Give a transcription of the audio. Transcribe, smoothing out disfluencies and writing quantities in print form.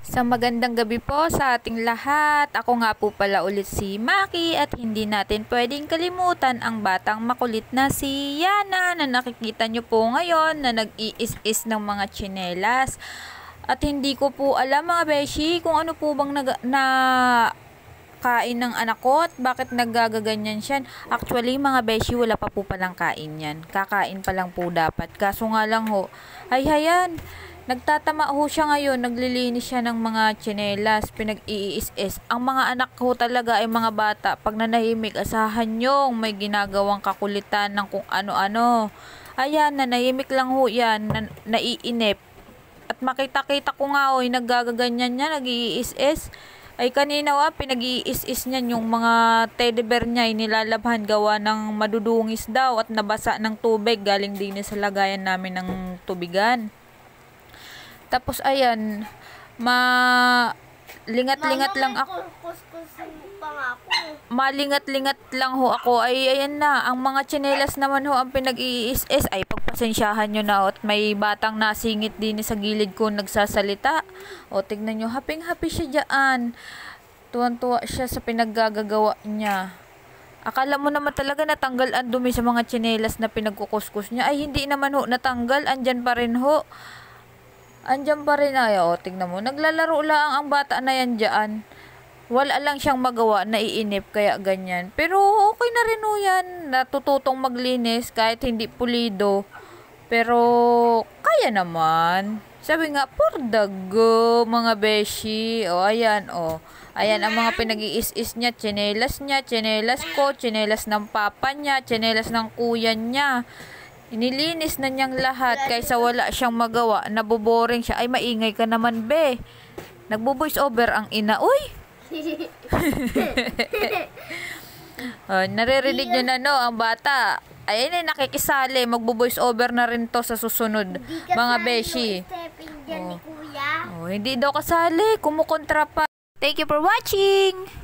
Sa magandang gabi po sa ating lahat. Ako nga po pala ulit si Maki at hindi natin pwedeng kalimutan ang batang makulit na si Yana na nakikita nyo po ngayon na nag-iis-is ng mga tsinelas. At hindi ko po alam mga beshi kung ano po bang kain ng anak ko at bakit naggagaganyan siya. Actually mga beshi, wala pa po palang kain yan. Kakain pa lang po dapat. Kaso nga lang ho, hayan. Nagtatama ho siya ngayon, naglilinis siya ng mga tsinelas, pinag-iis-is. Ang mga anak ko talaga ay mga bata. Pag nanahimik, asahan yung may ginagawang kakulitan ng kung ano-ano. Ayan, nanahimik lang ho yan, naiinip. At makita-kita ko nga ho, naggagaganyan niya, nag-iis-is. Ay kanina pinag-iis-is niya yung mga teddy bear niya, nilalabhan gawa ng madudungis daw at nabasa ng tubig. Galing din sa lagayan namin ng tubigan. Tapos ayan, malingat-lingat lang ako. Malingat-lingat lang ho ako. Ay ayan na, ang mga tsinelas naman ho ang pinag-iis-is. Ay pagpasensyahan nyo na at may batang nasingit din sa gilid ko nagsasalita. O tignan nyo, happy siya dyan. Tuwan-tuwa siya sa pinaggagawa niya. Akala mo naman talaga natanggal ang dumi sa mga tsinelas na pinagkukuskus niya. Ay hindi naman ho natanggal, andyan pa rin ho. Andiyan pa rin ay, tingnan mo. Naglalaro lang ang bata na yan dyan. Wala lang siyang magawa, naiinip, kaya ganyan. Pero okay na rin ho yan. Natututong maglinis kahit hindi pulido. Pero kaya naman. Sabi nga, por the go, mga beshi. Ayan, Ayan ang mga pinag-iis-is niya. Tsinelas ko, tsinelas ng papa niya, tsinelas ng kuya niya. Inilinis na niyang lahat kaysa wala siyang magawa. Naboboring siya. Ay, maingay ka naman, be. Nagbo-voice over ang ina. Uy! Naririnig niyo na, no, ang bata. Ay, nakikisali. Magbo-voice over na rin to sa susunod. Mga beshi. Hindi daw kasali. Kumukontra pa. Thank you for watching!